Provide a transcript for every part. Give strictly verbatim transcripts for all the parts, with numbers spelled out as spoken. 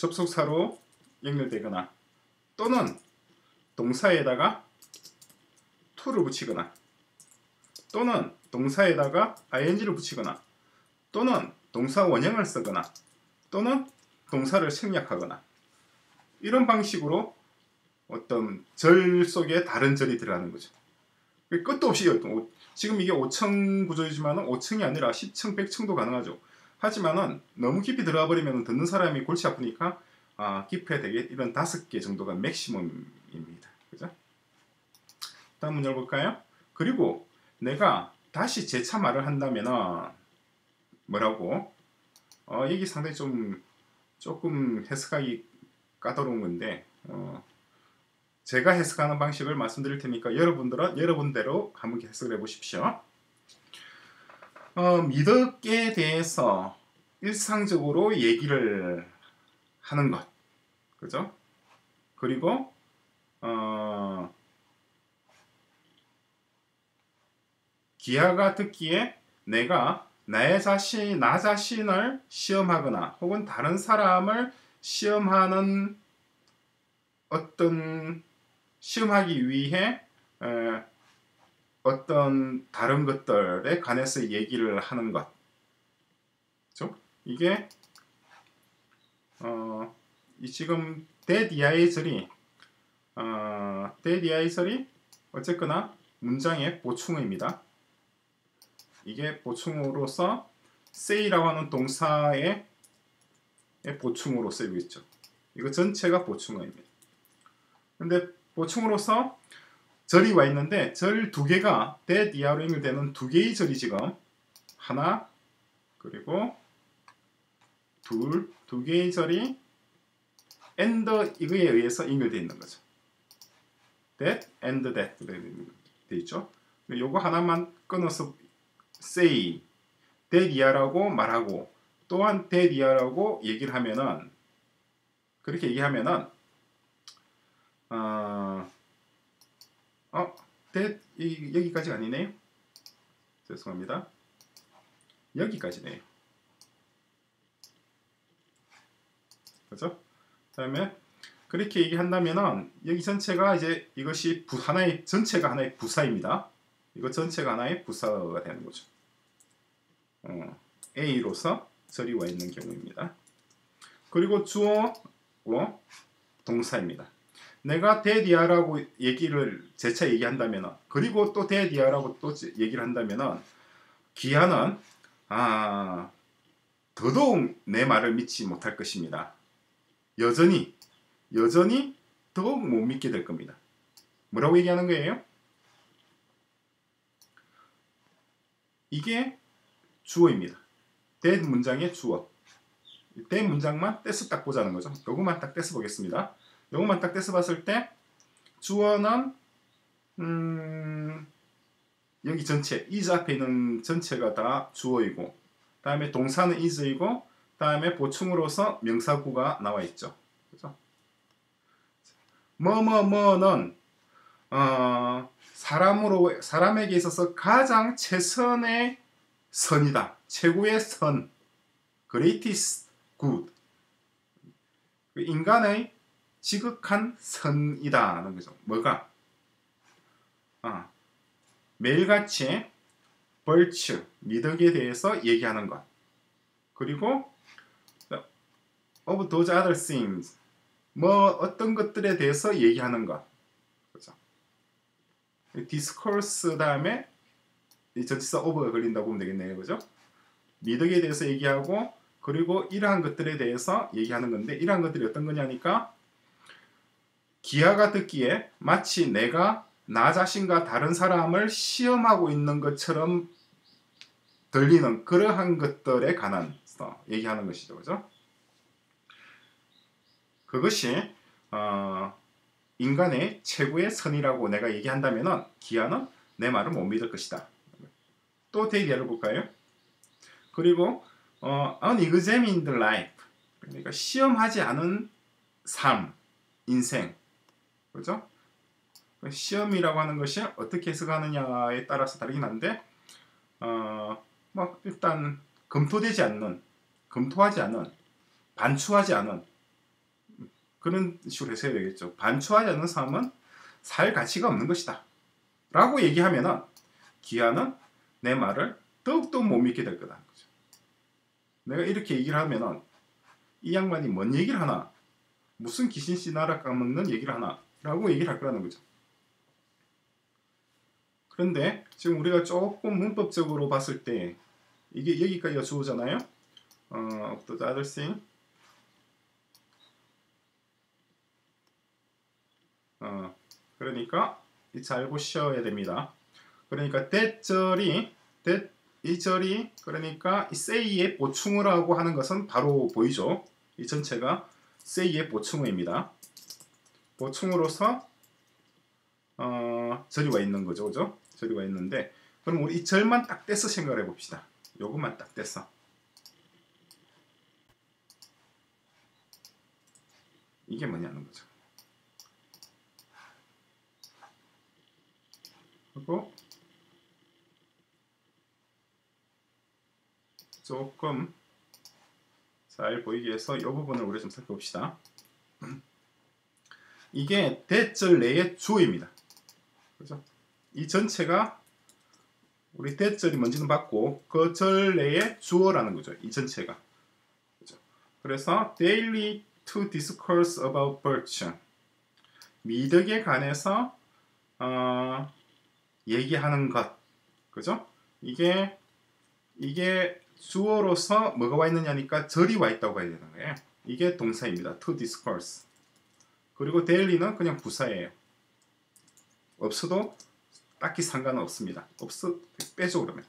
접속사로 연결되거나 또는 동사에다가 to를 붙이거나 또는 동사에다가 ing를 붙이거나 또는 동사 원형을 쓰거나 또는 동사를 생략하거나 이런 방식으로 어떤 절 속에 다른 절이 들어가는 거죠. 끝도 없이 지금 이게 오층 구조이지만 오층이 아니라 십층, 백층도 가능하죠. 하지만은 너무 깊이 들어가 버리면 듣는 사람이 골치 아프니까 아, 깊이가 되게 이런 다섯 개 정도가 맥시멈입니다. 그죠? 다음 문 열어볼까요? 그리고 내가 다시 재차 말을 한다면은 뭐라고? 어, 여기 상당히 좀 조금 해석하기 까다로운 건데 어, 제가 해석하는 방식을 말씀드릴 테니까 여러분들은 여러분대로 한번 해석을 해보십시오. 어, 미덕에 대해서 일상적으로 얘기를 하는 것, 그죠? 그리고 어, 기아가 듣기에 내가 나의 자신, 나 자신을 시험하거나 혹은 다른 사람을 시험하는 어떤 시험하기 위해 에, 어떤 다른 것들에 관해서 얘기를 하는 것. 그렇죠? 이게 어, 이 지금 대디아의 절이 어, 대디아의 절이 어쨌거나 문장의 보충어입니다. 이게 보충어로서 say라고 하는 동사의 보충어로 쓰이고 있죠. 이거 전체가 보충어입니다. 근데 보충으로서 절이 와 있는데 절 두 개가 대디아로 연결되는 두 개의 절이 지금 하나 그리고 둘, 두 개의 절이 and 이거에 의해서 연결되어 있는 거죠. that and that 되어 있죠. 요거 하나만 끊어서 say 대디아라고 말하고 또한 대디아라고 얘기를 하면은 그렇게 얘기하면은 어, 어, 대, 이, 여기까지가 아니네요. 죄송합니다. 여기까지네요. 그죠? 다음에 그렇게 얘기한다면은 여기 전체가 이제 이것이 부, 하나의 전체가 하나의 부사입니다. 이거 전체가 하나의 부사가 되는 거죠. 어, A로서 절이 와 있는 경우입니다. 그리고 주어고 동사입니다. 내가 대디아라고 얘기를 재차 얘기한다면 그리고 또 대디아라고 또 얘기를 한다면 기아는 아, 더더욱 내 말을 믿지 못할 것입니다. 여전히 여전히 더욱 못 믿게 될 겁니다. 뭐라고 얘기하는 거예요? 이게 주어입니다. 대 문장의 주어. 대 문장만 떼서 딱 보자는 거죠. 요것만 딱 떼서 보겠습니다. 요것만 딱 떼서 봤을 때 주어는 음, 여기 전체 is 앞에 있는 전체가 다 주어이고 다음에 동사는 is이고 다음에 보충으로서 명사구가 나와 있죠. 그죠? 뭐뭐뭐는 어, 사람으로 사람에게 있어서 가장 최선의 선이다. 최고의 선. greatest good. 인간의 지극한 선이다 하는 거죠. 뭐가? 아, 매일같이 virtue, 미덕에 대해서 얘기하는 것. 그리고 of those other things, 뭐 어떤 것들에 대해서 얘기하는 것. 그렇죠? discourse 다음에 이 전치사 of가 걸린다고 보면 되겠네요. 그죠? 미덕에 대해서 얘기하고 그리고 이러한 것들에 대해서 얘기하는 건데 이러한 것들이 어떤 거냐니까 기아가 듣기에 마치 내가 나 자신과 다른 사람을 시험하고 있는 것처럼 들리는 그러한 것들에 관한서 얘기하는 것이죠. 그죠? 그것이 어, 인간의 최고의 선이라고 내가 얘기한다면 기아는 내 말을 못 믿을 것이다. 또 대기를 볼까요? 그리고 어, unexamined life, 그러니까 시험하지 않은 삶, 인생, 그렇죠? 시험이라고 하는 것이 어떻게 해석하느냐에 따라서 다르긴 한데, 어, 뭐 일단 검토되지 않는, 검토하지 않은, 반추하지 않은 그런 식으로 해석해야 되겠죠. 반추하지 않는 삶은 살 가치가 없는 것이다 라고 얘기하면은 기아는 내 말을 더욱더 못 믿게 될 거다. 내가 이렇게 얘기를 하면은 이 양반이 뭔 얘기를 하나, 무슨 귀신씨 나라 까먹는 얘기를 하나 라고 얘기를 할 거라는 거죠. 그런데 지금 우리가 조금 문법적으로 봤을 때 이게 여기까지가 주어잖아요. 어, the other thing. 어, 그러니까 잘 보셔야 됩니다. 그러니까 that 절이 that 이 절이 그러니까 say의 보충어라고 하는 것은 바로 보이죠. 이 전체가 say의 보충어입니다. 보충어로서 어, 절이 와 있는 거죠, 그죠? 절이 와 있는데 그럼 우리 이 절만 딱 떼서 생각을 해봅시다. 요것만 딱 떼서. 이게 뭐냐는 거죠. 그리고 조금 잘 보이게 해서 이 부분을 우리가 좀 살펴봅시다. 이게 대절 내의 주어입니다. 그죠? 이 전체가 우리 대절이 뭔지는 봤고 그 절 내의 주어라는 거죠. 이 전체가. 그죠? 그래서 daily to discourse about virtue. 미덕에 관해서 어, 얘기하는 것. 그죠? 이게 이게 주어로서 뭐가 와 있느냐니까 절이 와 있다고 봐야 되는 거예요. 이게 동사입니다. to discourse. 그리고 daily는 그냥 부사예요. 없어도 딱히 상관은 없습니다. 없어 빼죠 그러면.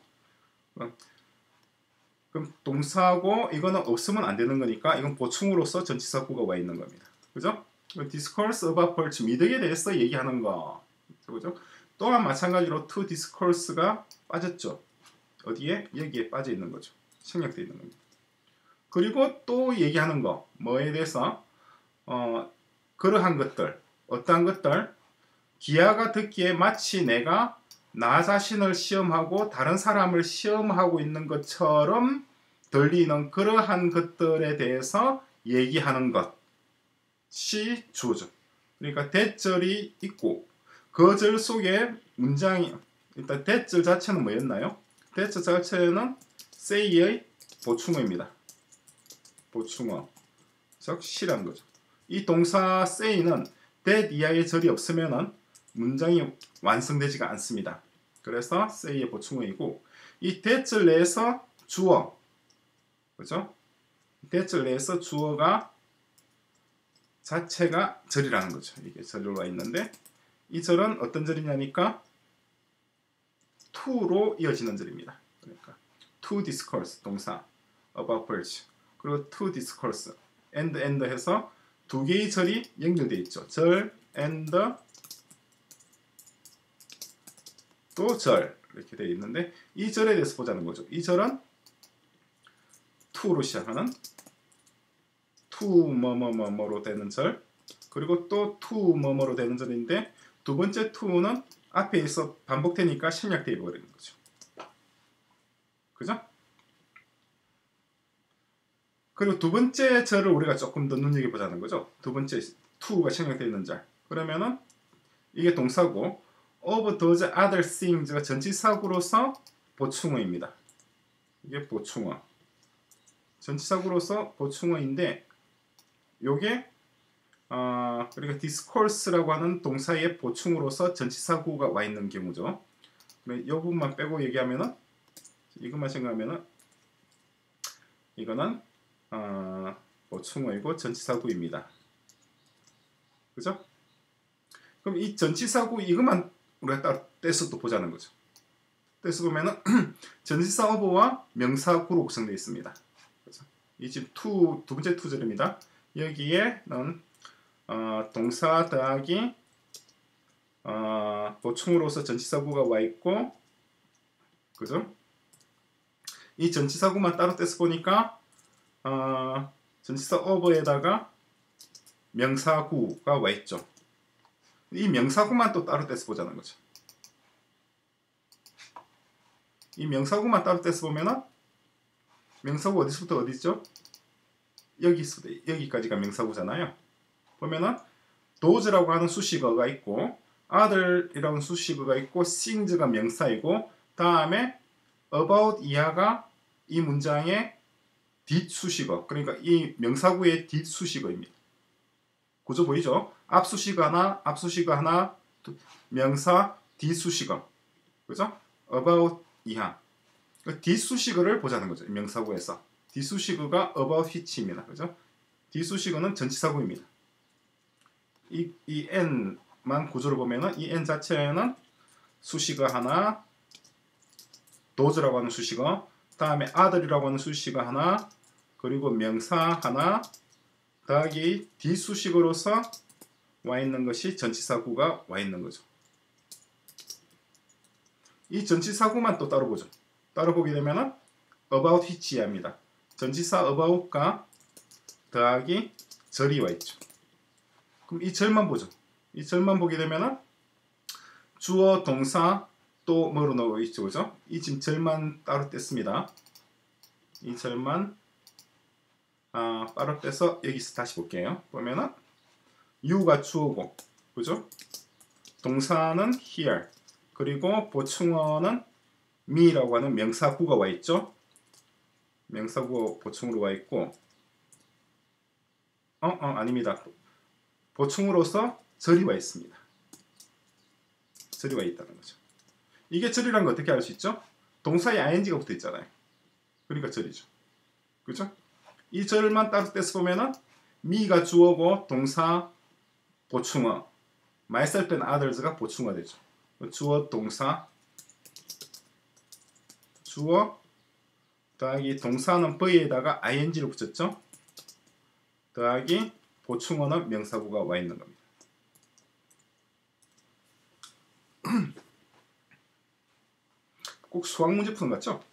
그럼 동사하고 이거는 없으면 안 되는 거니까 이건 보충으로서 전치사구가 와 있는 겁니다. 그죠? discourse about virtue, 미덕에 대해서 얘기하는 거. 그죠? 또한 마찬가지로 to discourse가 빠졌죠. 어디에? 여기에 빠져 있는 거죠. 생략되어 있는 겁니다. 그리고 또 얘기하는 거, 뭐에 대해서? 어, 그러한 것들, 어떠한 것들? 기아가 듣기에 마치 내가 나 자신을 시험하고 다른 사람을 시험하고 있는 것처럼 들리는 그러한 것들에 대해서 얘기하는 것이 주어죠. 그러니까 대절이 있고 그 절 속에 문장이, 일단 대절 자체는 뭐였나요? 대절 자체는 say의 보충어입니다. 보충어, 즉 시라는 거죠. 이 동사 say는 that 이하의 절이 없으면은 문장이 완성되지가 않습니다. 그래서 say의 보충어이고 이 that 절 내에서 주어, 그죠? that 절 내에서 주어가 자체가 절이라는 거죠. 이게 절로 와 있는데 이 절은 어떤 절이냐니까 to로 이어지는 절입니다. 그러니까 to discourse 동사 about virtue 그리고 to discourse and and 해서 두 개의 절이 연결되어 있죠. 절 and 또 절 이렇게 되어 있는데 이 절에 대해서 보자는 거죠. 이 절은 to로 시작하는 to 뭐뭐뭐뭐로 되는 절 그리고 또 to 뭐뭐로 되는 절인데 두 번째 to는 앞에 있어 반복되니까 생략되어 버리는 거죠. 그죠? 그리고 두 번째 절을 우리가 조금 더 눈여겨보자는 거죠. 두 번째 to가 생략되어 있는 절. 그러면은 이게 동사고 of those other things가 전치사구로서 보충어입니다. 이게 보충어. 전치사구로서 보충어인데 요게 어, 그러니까 discourse라고 하는 동사의 보충으로서 전치사구가 와 있는 경우죠. 이 부분만 빼고 얘기하면은 이것만 생각하면은 이거는 어, 보충어이고 전치사구입니다. 그죠? 그럼 이 전치사구 이것만 우리가 따로 떼서 또 보자는 거죠. 떼서 보면은 전치사 of와 명사구로 구성되어 있습니다. 그래서 이 지금 to, 두 번째 투절입니다. 여기에는 어, 동사 더하기 어, 보충으로서 전치사구가 와 있고, 그죠? 이 전치사구만 따로 떼서 보니까 어, 전치사 of에다가 명사구가 와 있죠. 이 명사구만 또 따로 떼서 보자는 거죠. 이 명사구만 따로 떼서 보면은 명사구 어디서부터 어디죠? 여기서부터 여기까지가 명사구잖아요. 보면은 does라고 하는 수식어가 있고 other이라는 수식어가 있고 things가 명사이고 다음에 about 이하가 이 문장의 뒷수식어, 그러니까 이 명사구의 뒷수식어입니다. 구조 보이죠? 앞수식어 하나, 앞수식어 하나, 명사, 뒷수식어. 그죠? about 이하. 뒷수식어를 보자는 거죠. 명사구에서. 뒷수식어가 about which입니다. 그죠? 뒷수식어는 전치사구입니다. 이, 이 n만 구조를 보면은 이 n 자체는 수식어 하나, does라고 하는 수식어, 다음에 other이라고 하는 수식어 하나, 그리고 명사 하나, 더하기 뒷수식어로서 와 있는 것이 전치사구가 와 있는 거죠. 이 전치사구만 또 따로 보죠. 따로 보게 되면은 about which 합니다. 전치사 about가 더하기 절이 와 있죠. 그럼 이 절만 보죠. 이 절만 보게 되면은 주어, 동사 또 뭐로 나오고 있죠, 그죠? 이 지금 절만 따로 뗐습니다. 이 절만 아, 따로 떼서 여기서 다시 볼게요. 보면은 you가 주어고, 그죠? 동사는 here, 그리고 보충어는 me라고 하는 명사구가 와 있죠. 명사구 보충으로 와 있고, 어, 어, 아닙니다. 보충으로서 절이 와 있습니다. 절이 와 있다는 거죠. 이게 절이라는 거 어떻게 알 수 있죠? 동사에 ing가 붙어 있잖아요. 그러니까 절이죠. 그죠? 이 절만 따로 떼서 보면은 me가 주어고 동사 보충어, myself and others가 보충어 되죠. 주어 동사 주어 더하기 동사는 v에다가 ing를 붙였죠. 더하기 보충어는 명사구가 와 있는 겁니다. 꼭 수학 문제 푸는 것 같죠?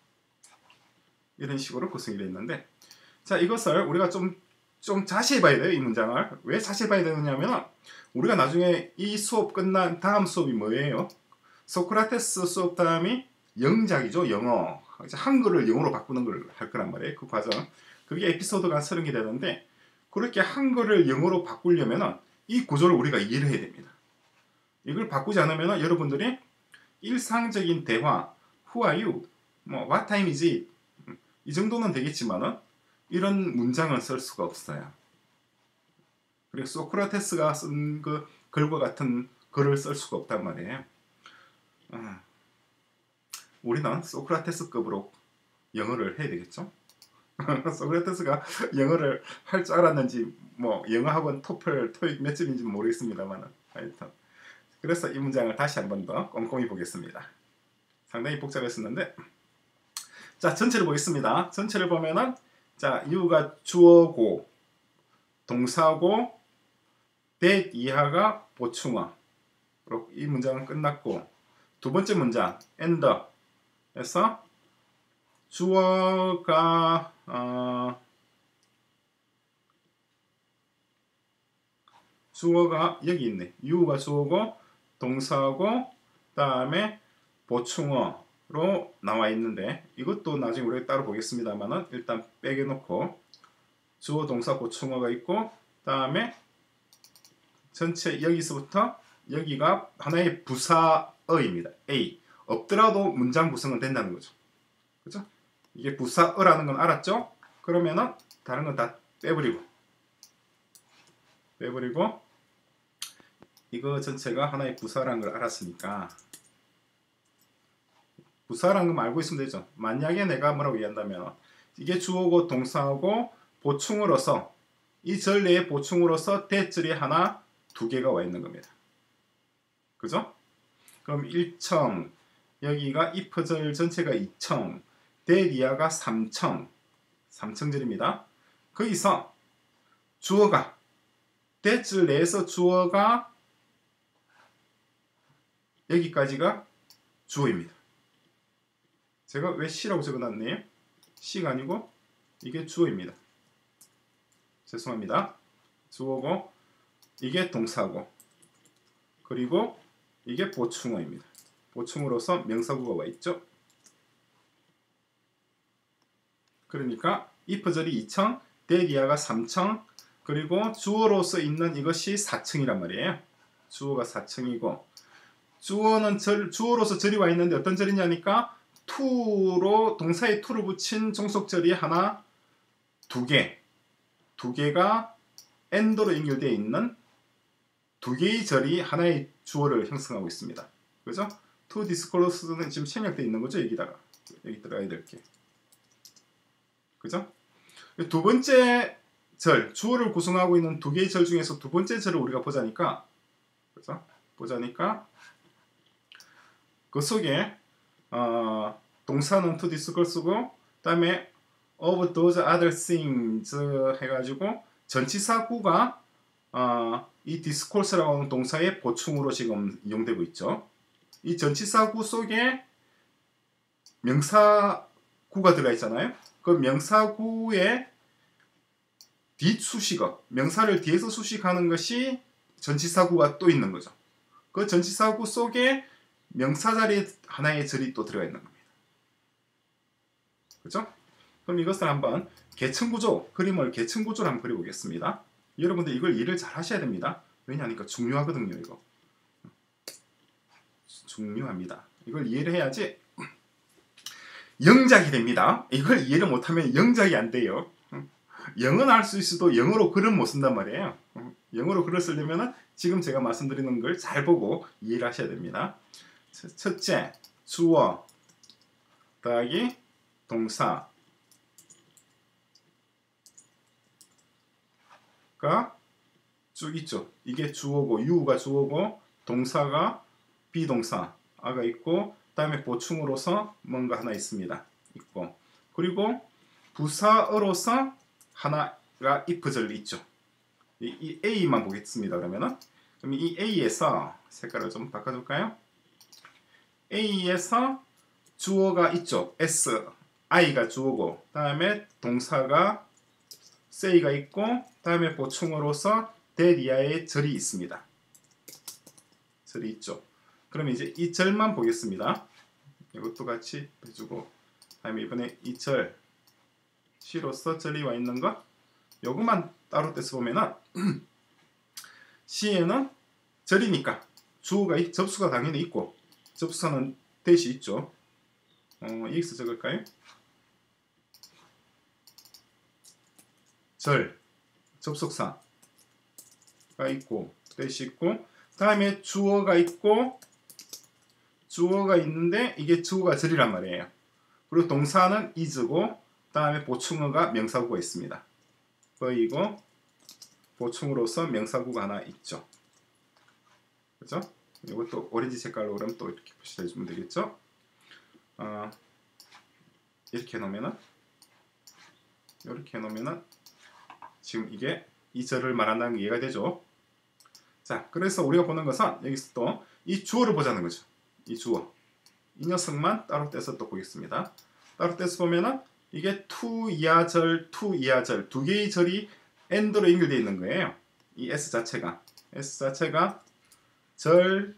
이런 식으로 구성이 되어 있는데, 자, 이것을 우리가 좀, 좀 자세히 봐야 돼요. 이 문장을. 왜 자세히 봐야 되느냐면 우리가 나중에 이 수업 끝난 다음 수업이 뭐예요? 소크라테스 수업 다음이 영작이죠. 영어. 이제 한글을 영어로 바꾸는 걸 할 거란 말이에요. 그 과정. 그게 에피소드가 한 서른 개 되는데, 그렇게 한글을 영어로 바꾸려면 이 구조를 우리가 이해를 해야 됩니다. 이걸 바꾸지 않으면 여러분들이 일상적인 대화, who are you? 뭐 what time is it? 이 정도는 되겠지만은 이런 문장은 쓸 수가 없어요. 그리고 소크라테스가 쓴 그 글과 같은 글을 쓸 수가 없단 말이에요. 아, 우리는 소크라테스급으로 영어를 해야 되겠죠? 소크라테스가 영어를 할 줄 알았는지 뭐 영어 학원 토플, 토익 몇 점인지 모르겠습니다만 하여튼 그래서 이 문장을 다시 한 번 더 꼼꼼히 보겠습니다. 상당히 복잡했었는데, 자, 전체를 보겠습니다. 전체를 보면은 자, you가 주어고 동사고 that 이하가 보충어. 이 문장은 끝났고, 두 번째 문장 and에서 주어가 어, 주어가 여기 있네. you가 주어고 동사고 다음에 보충어로 나와 있는데, 이것도 나중에 우리가 따로 보겠습니다만은 일단 빼겨놓고 주어 동사 보충어가 있고, 다음에 전체 여기서부터 여기가 하나의 부사어입니다. A. 없더라도 문장 구성은 된다는 거죠. 그죠? 이게 부사어라는 건 알았죠? 그러면은 다른 건 다 빼버리고 빼버리고 이거 전체가 하나의 부사라는 걸 알았으니까, 부사라는 건 알고 있으면 되죠. 만약에 내가 뭐라고 얘기한다면 이게 주어고 동사하고 보충으로서 이 절 내에 보충으로서 대절이 하나, 두 개가 와 있는 겁니다. 그죠? 그럼 일 청, 여기가 if절 전체가 이 청, that 이하가 삼 청, 삼 청절입니다. 거기서 주어가 대절 내에서 주어가 여기까지가 주어입니다. 제가 왜 C라고 적어놨네요? C가 아니고 이게 주어입니다. 죄송합니다. 주어고 이게 동사고 그리고 이게 보충어입니다. 보충으로서 명사구가 와 있죠. 그러니까 if절이 이 청, that 이하가 삼 청, 그리고 주어로서 있는 이것이 사층이란 말이에요. 주어가 사층이고 주어는 절, 주어로서 절이 와 있는데 어떤 절이냐니까 to로 동사에 to를 붙인 종속절이 하나, 두 개, 두 개가 and로 연결되어 있는 두 개의 절이 하나의 주어를 형성하고 있습니다. 그죠? to discourse는 지금 생략되어 있는 거죠. 여기다가 여기 들어가야 될 게. 그죠? 두 번째 절, 주어를 구성하고 있는 두 개의 절 중에서 두 번째 절을 우리가 보자니까, 그죠? 보자니까 그 속에 어, 동사는 to discourse고, 그다음에 of those other things 해가지고 전치사구가 어, 이 discourse라고 하는 동사의 보충으로 지금 이용되고 있죠. 이 전치사구 속에 명사구가 들어가 있잖아요. 그 명사구의 뒷수식어, 명사를 뒤에서 수식하는 것이 전치사구가 또 있는 거죠. 그 전치사구 속에 명사 자리에 하나의 절이 또 들어가 있는 겁니다. 그렇죠? 그럼 이것을 한번 계층구조, 그림을 계층구조로 한번 그려보겠습니다. 여러분들 이걸 이해를 잘 하셔야 됩니다. 왜냐하니까 중요하거든요. 이거 중요합니다. 이걸 이해를 해야지 영작이 됩니다. 이걸 이해를 못하면 영작이 안 돼요. 영어는 할 수 있어도 영어로 글은 못 쓴단 말이에요. 영어로 글을 쓰려면 지금 제가 말씀드리는 걸 잘 보고 이해를 하셔야 됩니다. 첫째, 주어 더하기 동사가 쭉 있죠. 이게 주어고 you가 주어고 동사가 비동사가 있고, 그 다음에 보충으로서 뭔가 하나 있습니다. 있고, 그리고 부사어로서 하나가 if절이 있죠. 이, 이 A만 보겠습니다. 그러면은 그럼 이 A에서 색깔을 좀 바꿔줄까요? A에서 주어가 있죠. S, I가 주어고, 다음에 동사가 say가 있고, 다음에 보충으로서 that 이하의 절이 있습니다. 절이 있죠. 그럼 이제 이 절만 보겠습니다. 이것도 같이 해주고, 다음에 이번에 이 절 C로서 절이 와 있는 거, 요것만 따로 떼서 보면은 C에는 절이니까 주어가 접수가 당연히 있고, 접수사는 that이 있죠. 어, 이엑스 적을까요? 절, 접속사가 있고, that이 있고, 다음에 주어가 있고, 주어가 있는데 이게 주어가 절이란 말이에요. 그리고 동사는 is고, 다음에 보충어가 명사구가 있습니다. 그리고 보충으로서 명사구가 하나 있죠. 그죠? 이것도 오렌지 색깔로 그럼 또 이렇게 표시해 주면 되겠죠? 어, 이렇게 해놓으면은, 이렇게 해놓으면은 지금 이게 이 절을 말한다는 게 이해가 되죠? 자, 그래서 우리가 보는 것은 여기서 또 이 주어를 보자는 거죠. 이 주어. 이 녀석만 따로 떼서 또 보겠습니다. 따로 떼서 보면은 이게 to 이하절, to 이하절 두 개의 절이 and로 연결되어 있는 거예요. 이 S 자체가. S 자체가 절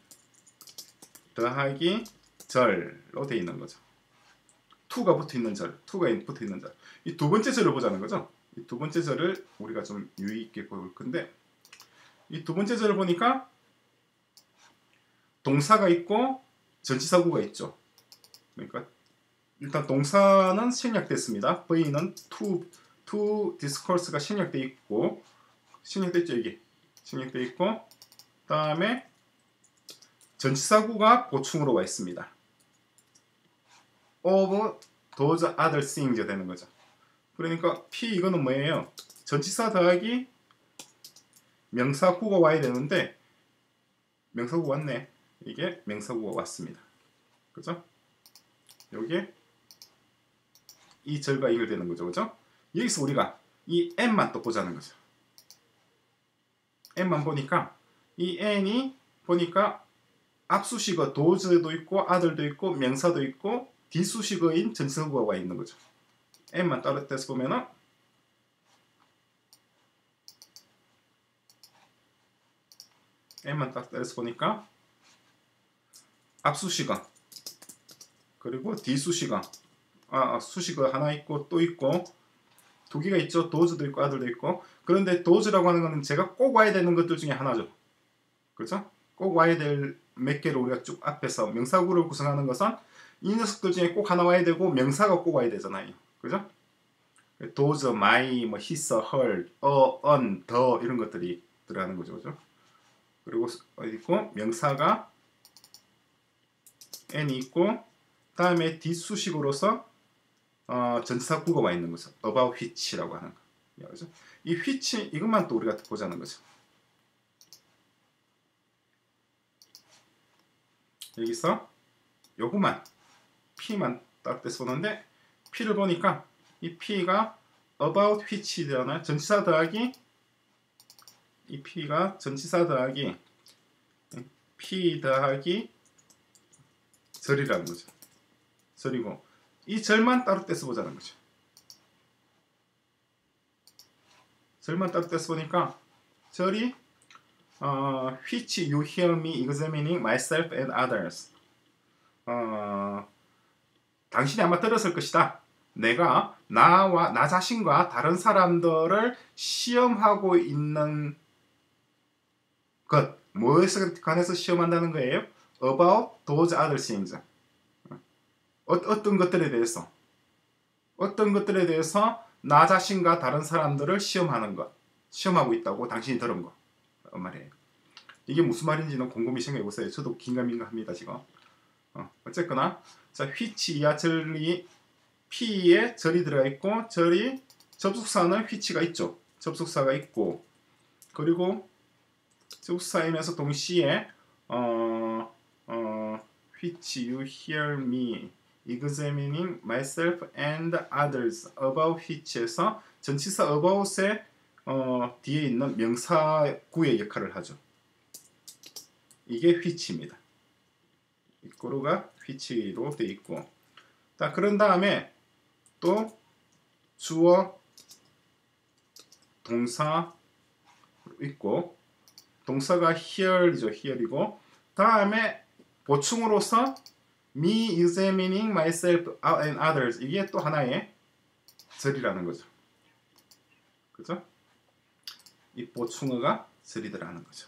더하기 절로 되어 있는 거죠. to가 붙어 있는 절, to가 붙어 있는 절. 이 두 번째 절을 보자는 거죠. 이 두 번째 절을 우리가 좀 유의 있게 볼 건데, 이 두 번째 절을 보니까 동사가 있고 전치사구가 있죠. 그러니까 일단 동사는 생략됐습니다. V는 to, to discourse가 생략돼 있고, 생략됐죠. 이게 생략돼 있고, 다음에 전치사구가 보충으로 와 있습니다. of those other things 되는 거죠. 그러니까 P 이거는 뭐예요? 전치사 더하기 명사구가 와야 되는데 명사구가 왔네. 이게 명사구가 왔습니다. 그죠? 여기에 이 절과 연결되는 거죠. 그죠? 여기서 우리가 이 N만 또 보자는 거죠. N만 보니까 이 N이 보니까 앞수식어 does도 있고 other도 있고 명사도 있고 뒷수식어인 전치사구가 와 있는 거죠. N만 따로 떼서 보면은 N만 딱 떼서 보니까 앞수식어 그리고 뒷수식어, 아, 수식어 하나 있고 또 있고 두 개가 있죠. does도 있고 other도 있고. 그런데 does라고 하는 거는 제가 꼭 와야 되는 것들 중에 하나죠. 그렇죠? 꼭 와야 될 몇 개를 우리가 쭉 앞에서 명사구를 구성하는 것은 이 녀석들 중에 꼭 하나 와야 되고 명사가 꼭 와야 되잖아요. 그죠? does, my, 뭐 his, her, a, an, the 이런 것들이 들어가는 거죠. 그죠? 그리고 어디 있고 명사가 n이 있고 다음에 뒷수식으로서 어, 전치사 구가 와 있는 거죠. about which라고 하는 거. 그죠? 이 which 이것만 또 우리가 보자는 거죠. 여기서 요거만 P만 딱 떼서 보는데 P를 보니까 이 P가 about which잖아요. 전치사 더하기 이 P가 전치사 더하기 P 더하기 절이라는 거죠. 절이고 이 절만 따로 떼서 보자는 거죠. 절만 따로 떼서 보니까 절이 어, which you hear me examining myself and others. 어, 당신이 아마 들었을 것이다. 내가 나와 나 자신과 다른 사람들을 시험하고 있는 것. 무엇에 관해서 시험한다는 거예요? About those other things. 어, 어떤 것들에 대해서 어떤 것들에 대해서 나 자신과 다른 사람들을 시험하는 것. 시험하고 있다고 당신이 들은 거. 어, 말이에요. 이게 무슨 말인지는 곰곰이 생각해 보세요. 저도 긴가민가합니다 지금. 어, 어쨌거나 자 which 이하 절이 P에 절이 들어가 있고 절이 접속사는 which가 있죠. 접속사가 있고 그리고 접속사이면서 동시에 어, 어, which you hear me examining myself and others about which에서 전치사 about의 어, 뒤에 있는 명사구의 역할을 하죠. 이게 which입니다. 이꼬루가 which로 되어 있고 자, 그런 다음에 또 주어 동사 있고 동사가 here이죠. here이고 다음에 보충으로서 me examining myself and others 이게 또 하나의 절이라는 거죠. 그죠? 이 보충어가 절이 들어가는 거죠.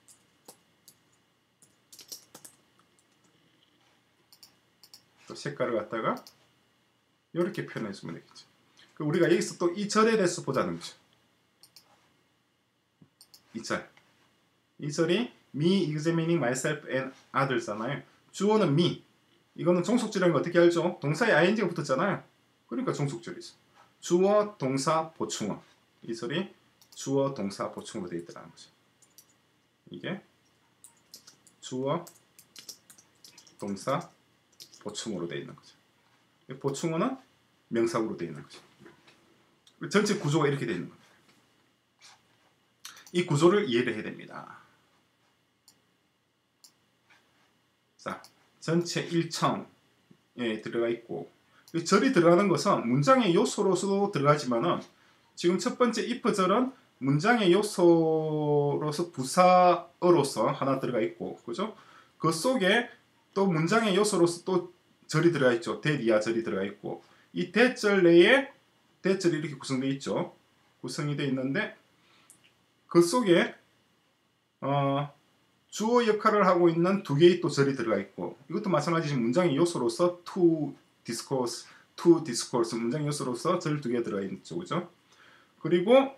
또 색깔을 갖다가 이렇게 표현해 주면 되겠죠. 우리가 여기서 또 이 절에 대해서 보자는 거죠. 이 절. 이 절이 me examining myself and others잖아요. 주어는 me. 이거는 종속절이라는 거 어떻게 알죠? 동사에 ing가 붙었잖아요. 그러니까 종속절이죠. 주어, 동사, 보충어. 이 절이 주어, 동사, 보충어로 되어 있다는 거죠. 이게 주어, 동사, 보충어로 되어 있는 거죠. 보충어는 명사구로 되어 있는 거죠. 전체 구조가 이렇게 되어 있는 겁니다. 이 구조를 이해를 해야 됩니다. 자, 전체 일 청에 들어가 있고 절이 들어가는 것은 문장의 요소로서 들어가지만은 지금 첫 번째 if 절은 문장의 요소로서 부사어로서 하나 들어가 있고 그죠? 그 속에 또 문장의 요소로서 또 절이 들어가 있죠. 대리아 절이 들어가 있고 이 대절 내에 대절이 이렇게 구성되어 있죠. 구성이 되어 있는데 그 속에 어, 주어 역할을 하고 있는 두 개의 또 절이 들어가 있고 이것도 마찬가지 문장의 요소로서 to discourse, to discourse 문장의 요소로서 절 두 개 들어가 있죠. 그죠? 그리고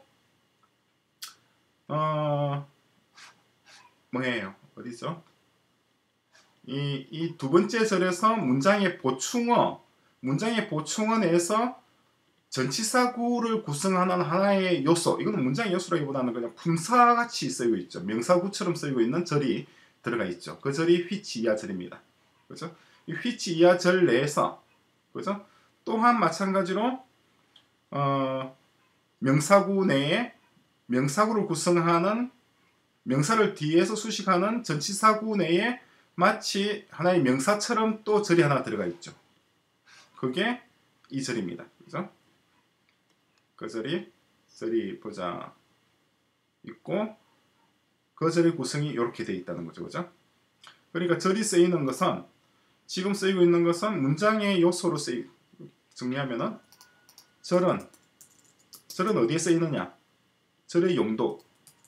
어, 뭐예요? 어디죠? 이, 이 두 번째 절에서 문장의 보충어, 문장의 보충어 내에서 전치사구를 구성하는 하나의 요소, 이거는 문장의 요소라기보다는 그냥 품사같이 쓰이고 있죠. 명사구처럼 쓰이고 있는 절이 들어가 있죠. 그 절이 which 이하 절입니다. 그죠? 이 which 이하 절 내에서, 그죠? 또한 마찬가지로, 어, 명사구 내에 명사구를 구성하는 명사를 뒤에서 수식하는 전치사구 내에 마치 하나의 명사처럼 또 절이 하나 들어가 있죠. 그게 이 절입니다. 그죠? 그 절이 절이 보자 있고 그 절의 구성이 이렇게 되어 있다는 거죠. 그죠? 그러니까 절이 쓰이는 것은 지금 쓰이고 있는 것은 문장의 요소로 쓰이 정리하면은 절은 절은 어디에 쓰이느냐? 절의 용도.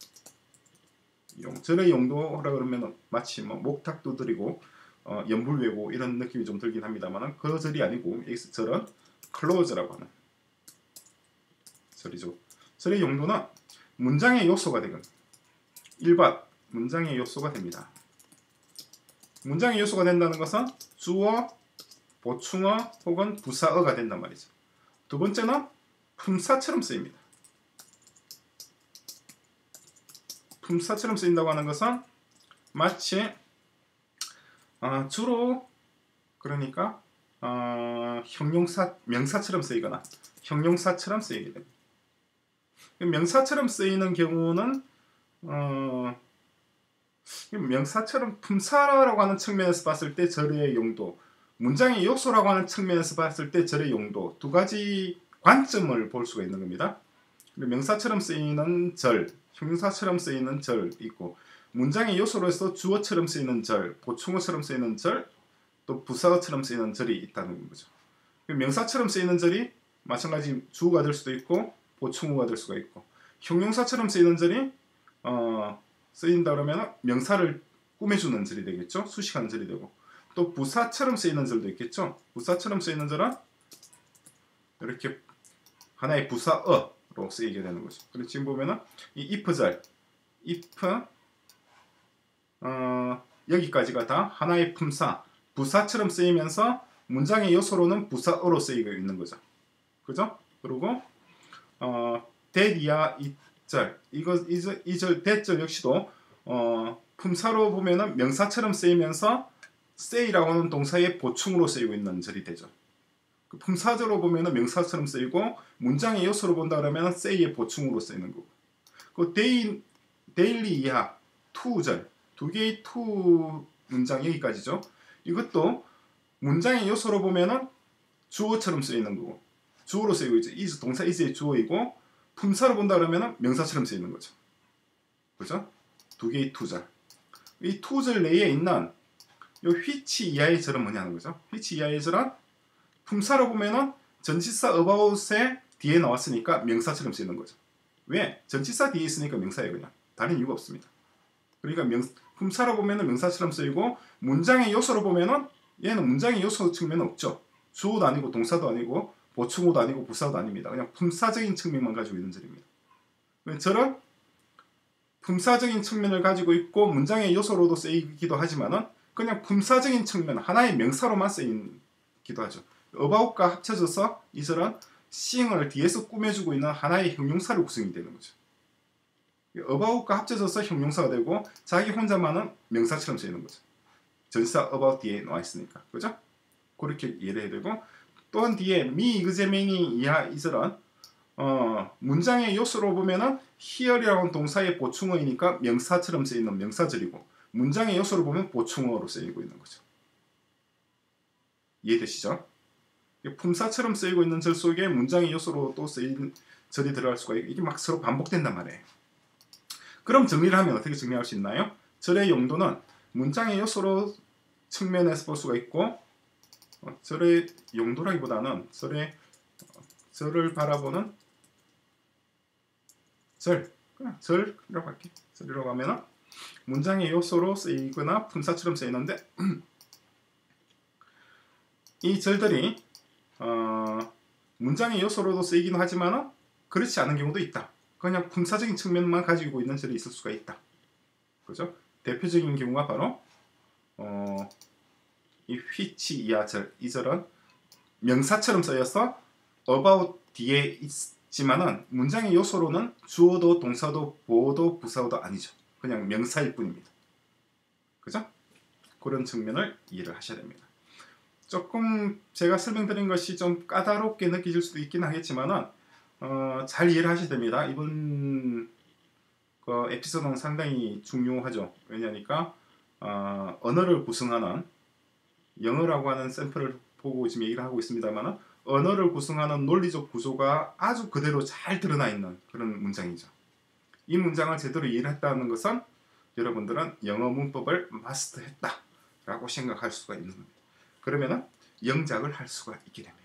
용, 절의 용도라 그러면 마치 뭐 목탁 두드리고 어, 연불 외고 이런 느낌이 좀 들긴 합니다만 그 절이 아니고 여기서 절은 클로즈라고 하는 절이죠. 절의 용도는 문장의 요소가 되건 일반 문장의 요소가 됩니다. 문장의 요소가 된다는 것은 주어, 보충어 혹은 부사어가 된단 말이죠. 두 번째는 품사처럼 쓰입니다. 품사처럼 쓰인다고 하는 것은 마치 어, 주로 그러니까 어, 형용사, 명사처럼 쓰이거나 형용사처럼 쓰이게 됩니다. 명사처럼 쓰이는 경우는 어, 명사처럼 품사라고 하는 측면에서 봤을 때 절의 용도, 문장의 요소라고 하는 측면에서 봤을 때 절의 용도 두 가지 관점을 볼 수가 있는 겁니다. 명사처럼 쓰이는 절, 형용사처럼 쓰이는 절 있고 문장의 요소로서 주어처럼 쓰이는 절, 보충어처럼 쓰이는 절, 또 부사어처럼 쓰이는 절이 있다는 거죠. 명사처럼 쓰이는 절이 마찬가지 주어가 될 수도 있고 보충어가 될 수가 있고 형용사처럼 쓰이는 절이 어, 쓰인다 그러면 명사를 꾸며주는 절이 되겠죠. 수식하는 절이 되고 또 부사처럼 쓰이는 절도 있겠죠. 부사처럼 쓰이는 절은 이렇게 하나의 부사어로 쓰이게 되는 거죠. 그리고 지금 보면은 이 if 절, if 어, 여기까지가 다 하나의 품사, 부사처럼 쓰이면서 문장의 요소로는 부사어로 쓰이고 있는 거죠. 그죠? 그리고 어, that이야 이 절, 이거 이 절 that 절 역시도 어, 품사로 보면은 명사처럼 쓰이면서 say라고 하는 동사의 보충으로 쓰이고 있는 절이 되죠. 그 품사적으로 보면은 명사처럼 쓰이고 문장의 요소로 본다 그러면 say의 보충으로 쓰이는 거고. 그 day, daily 이하 to 절, 두 개의 to 문장 여기까지죠. 이것도 문장의 요소로 보면은 주어처럼 쓰이는 거고 주어로 쓰이고 있죠. is 동사 is의 주어이고 품사로 본다 그러면 명사처럼 쓰이는 거죠. 그죠? 두 개의 to 절. 이 to 절 내에 있는 요 which 이하의 절은 뭐냐는 거죠. which 이하의 절은 품사로 보면은 전치사 about의 뒤에 나왔으니까 명사처럼 쓰이는 거죠. 왜? 전치사 뒤에 있으니까 명사예요. 그냥. 다른 이유가 없습니다. 그러니까 명, 품사로 보면은 명사처럼 쓰이고 문장의 요소로 보면은 얘는 문장의 요소 측면은 없죠. 주어도 아니고 동사도 아니고 보충어도 아니고 부사도 아닙니다. 그냥 품사적인 측면만 가지고 있는 절입니다. 절은 품사적인 측면을 가지고 있고 문장의 요소로도 쓰이기도 하지만은 그냥 품사적인 측면 하나의 명사로만 쓰이기도 하죠. about과 합쳐져서 이 절은 싱을 뒤에서 꾸며주고 있는 하나의 형용사로 구성이 되는 거죠. about과 합쳐져서 형용사가 되고 자기 혼자만은 명사처럼 쓰이는 거죠. 전치사 about 뒤에 나와 있으니까. 그죠? 그렇게 이해를 해야 되고 또한 뒤에 me, examining 이하 이 절은 어, 문장의 요소로 보면은 here이라고 하는 동사의 보충어이니까 명사처럼 쓰이는 명사절이고 문장의 요소로 보면 보충어로 쓰이고 있는 거죠. 이해되시죠? 품사처럼 쓰이고 있는 절 속에 문장의 요소로 또 쓰인 절이 들어갈 수가 있고 이게 막 서로 반복된단 말이에요. 그럼 정리를 하면 어떻게 정리할 수 있나요? 절의 용도는 문장의 요소로 측면에서 볼 수가 있고 어, 절의 용도라기보다는 절의 어, 절을 바라보는 절, 그냥 절이라고 할게. 절이라고 하면은 문장의 요소로 쓰이거나 품사처럼 쓰이는데 이 절들이 어, 문장의 요소로도 쓰이긴 하지만 그렇지 않은 경우도 있다. 그냥 품사적인 측면만 가지고 있는 절이 있을 수가 있다. 그죠? 대표적인 경우가 바로 어, 이 which 이하 절, 이 절은 명사처럼 쓰여서 about 뒤에 있지만은 문장의 요소로는 주어도 동사도 보어도 부사어도 아니죠. 그냥 명사일 뿐입니다. 그죠? 그런 측면을 이해를 하셔야 됩니다. 조금 제가 설명드린 것이 좀 까다롭게 느껴질 수도 있긴 하겠지만은 어, 잘 이해를 하셔야 됩니다. 이번 그 에피소드는 상당히 중요하죠. 왜냐니까 어, 언어를 구성하는 영어라고 하는 샘플을 보고 지금 얘기를 하고 있습니다만 언어를 구성하는 논리적 구조가 아주 그대로 잘 드러나 있는 그런 문장이죠. 이 문장을 제대로 이해를 했다는 것은 여러분들은 영어 문법을 마스터했다라고 생각할 수가 있는 겁니다. 그러면 영작을 할 수가 있게 됩니다.